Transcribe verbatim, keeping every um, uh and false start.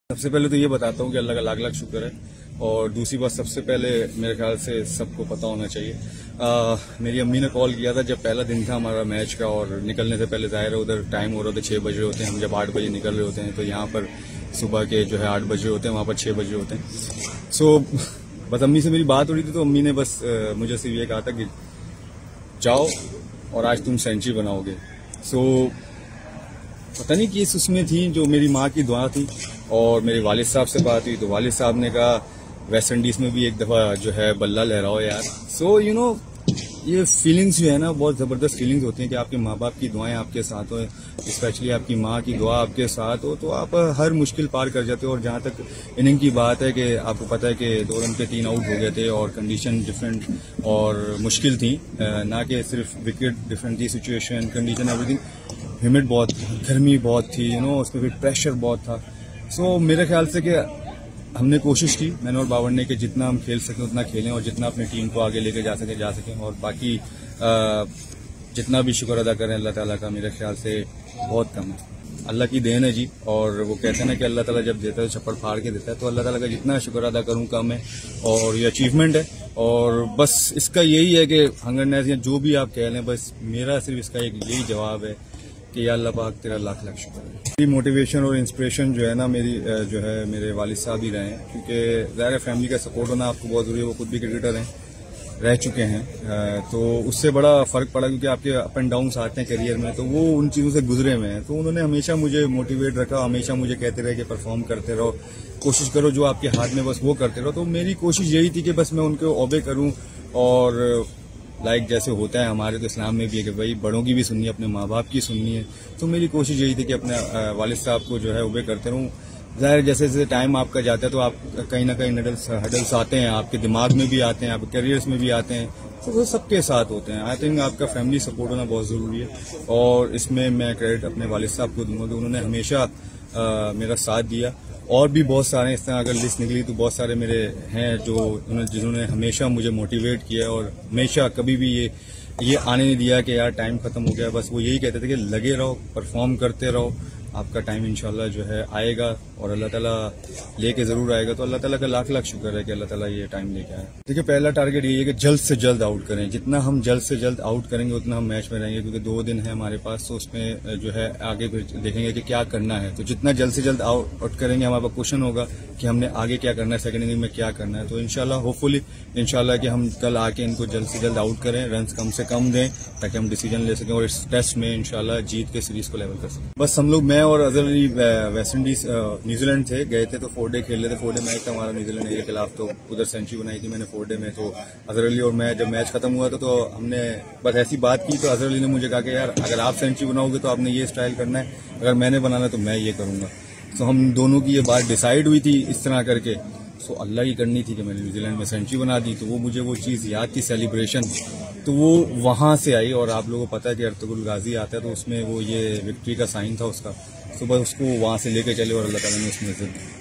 सबसे पहले तो ये बताता हूँ कि अल्लाह का लाख लाख शुक्र है। और दूसरी बात, सबसे पहले मेरे ख्याल से सबको पता होना चाहिए, आ, मेरी अम्मी ने कॉल किया था जब पहला दिन था हमारा मैच का, और निकलने से पहले जाहिर है उधर टाइम हो रहा था, छः बज रहे होते हैं। हम जब आठ बजे निकल रहे होते हैं तो यहाँ पर सुबह के जो है आठ बज रहे होते हैं, वहाँ पर छः बज रहे होते हैं। सो बस अम्मी से मेरी बात हो रही थी तो अम्मी ने बस आ, मुझे सिर्फ ये कहा था कि जाओ और आज तुम सेंचुरी बनाओगे। सो पता नहीं कि इस उसमें थी जो मेरी माँ की दुआ थी, और मेरे वालिद साहब से बात हुई तो वालिद साहब ने कहा वेस्ट इंडीज में भी एक दफा जो है बल्ला लहराओ यार। सो यू नो ये फीलिंग्स जो है ना, बहुत जबरदस्त फीलिंग्स होती हैं कि आपके माँ बाप की दुआएं आपके साथ हो, स्पेशली आपकी माँ की दुआ आपके साथ हो तो आप हर मुश्किल पार कर जाते हो। और जहाँ तक इनिंग की बात है कि आपको पता है कि दो रन के तीन आउट हो गए थे और कंडीशन डिफरेंट और मुश्किल थी, ना कि सिर्फ विकेट डिफरेंट थी, सिचुएशन, कंडीशन, एवरीथिंग। ह्यूमिड बहुत, गर्मी बहुत थी, यू नो, उसमें फिर प्रेशर बहुत था। सो so, मेरे ख्याल से कि हमने कोशिश की, मैंने और बाबर ने, कि जितना हम खेल सकें उतना खेलें और जितना अपनी टीम को आगे लेके जा सकें जा सकें और बाकी आ, जितना भी शुक्र अदा करें अल्लाह ताला का, मेरे ख्याल से बहुत कम है। अल्लाह की देन है जी, और वो कहते हैं ना कि अल्लाह ताला जब देता है तो छप्पड़ फाड़ के देता है, तो अल्लाह ताला का जितना शुक्र अदा करूं कम है, और ये अचीवमेंट है। और बस इसका यही है कि हंगरनेस या जो भी आप कह लें, बस मेरा सिर्फ इसका एक यही जवाब है कि या अल्लाह पाक तेरा लाख लाख शुक्र है। मेरी मोटिवेशन और इंस्पिरेशन जो है ना, मेरी जो है मेरे वालिद साहब ही रहे हैं, क्योंकि ज़ाहिर है फैमिली का सपोर्ट होना आपको बहुत ज़रूरी है। वो खुद भी क्रिकेटर हैं, रह चुके हैं, तो उससे बड़ा फ़र्क पड़ा, क्योंकि आपके अप एंड डाउन्स आते हैं करियर में, तो वो उन चीज़ों से गुजरे हुए हैं। तो उन्होंने हमेशा मुझे मोटिवेट रखा, हमेशा मुझे कहते रहे कि परफॉर्म करते रहो, कोशिश करो, जो आपके हाथ में बस वो करते रहो। तो मेरी कोशिश यही थी कि बस मैं उनको ओबे करूँ, और लाइक जैसे होता है हमारे तो इस्लाम में भी है कि भाई बड़ों की भी सुननी है, अपने माँ बाप की सुननी है। तो मेरी कोशिश यही थी कि अपने वालिद साहब को जो है ओबे करते रहूँ। ज़ाहिर जैसे जैसे टाइम आपका जाता है तो आप कहीं ना कहीं हडल्स हडल्स आते हैं, आपके दिमाग में भी आते हैं, आपके करियर्स में भी आते हैं, तो वो सबके साथ होते हैं। आई थिंक आपका फैमिली सपोर्ट होना बहुत ज़रूरी है, और इसमें मैं क्रेडिट अपने वालिद साहब को दूंगा कि उन्होंने हमेशा आ, मेरा साथ दिया। और भी बहुत सारे इस तरह अगर लिस्ट निकली तो बहुत सारे मेरे हैं जो जिन्होंने हमेशा मुझे मोटिवेट किया, और हमेशा कभी भी ये ये आने नहीं दिया कि यार टाइम खत्म हो गया। बस वो यही कहते थे कि लगे रहो, परफॉर्म करते रहो, आपका टाइम इंशाल्लाह जो है आएगा, और अल्लाह ताला लेके जरूर आएगा। तो अल्लाह ताला का लाख लाख शुक्र है कि अल्लाह ताला ये टाइम लेके आया। देखिए, पहला टारगेट ये है कि जल्द से जल्द आउट करें। जितना हम जल्द से जल्द आउट करेंगे उतना हम मैच में रहेंगे, क्योंकि दो दिन है हमारे पास, तो उसमें जो है आगे फिर देखेंगे कि क्या करना है। तो जितना जल्द से जल्द आउट करेंगे, हमारे पास क्वेश्चन होगा कि हमने आगे क्या करना है, सेकंड इनिंग में क्या करना है। तो इंशाल्लाह होपफुली इंशाल्लाह कि हम कल आके इनको जल्द से जल्द आउट करें, रन कम से कम दें, ताकि हम डिसीजन ले सकें और इस टेस्ट में इंशाल्लाह जीत के सीरीज को लेवल कर सकें। बस हम लोग, मैं और Azhar Ali West Indies New Zealand थे, गए थे, तो फोर डे खेल रहे थे। फोर डे मैच था हमारा न्यूजीलैंड के खिलाफ, तो उधर सेंचुरी बनाई थी मैंने फोर डे में। तो अजहर अली और मैं जब मैच खत्म हुआ था तो हमने बस ऐसी बात की, तो अजहर अली ने मुझे कहा कि यार अगर आप सेंचुरी बनाओगे तो आपने ये स्टाइल करना है, अगर मैंने बनाना तो मैं ये करूंगा। तो हम दोनों की ये बात डिसाइड हुई थी इस तरह करके। सो अल्लाह की करनी थी कि मैंने न्यूजीलैंड में सेंचुरी बना दी, तो वो मुझे वो चीज़ याद थी, सेलिब्रेशन, तो वो वहां से आई। और आप लोगों को पता है कि अर्तुगरुल गाजी आता है, तो उसमें वो ये विक्ट्री का साइन था उसका, तो बस उसको वहां से लेके चले और अल्लाह ताला ने उसमें से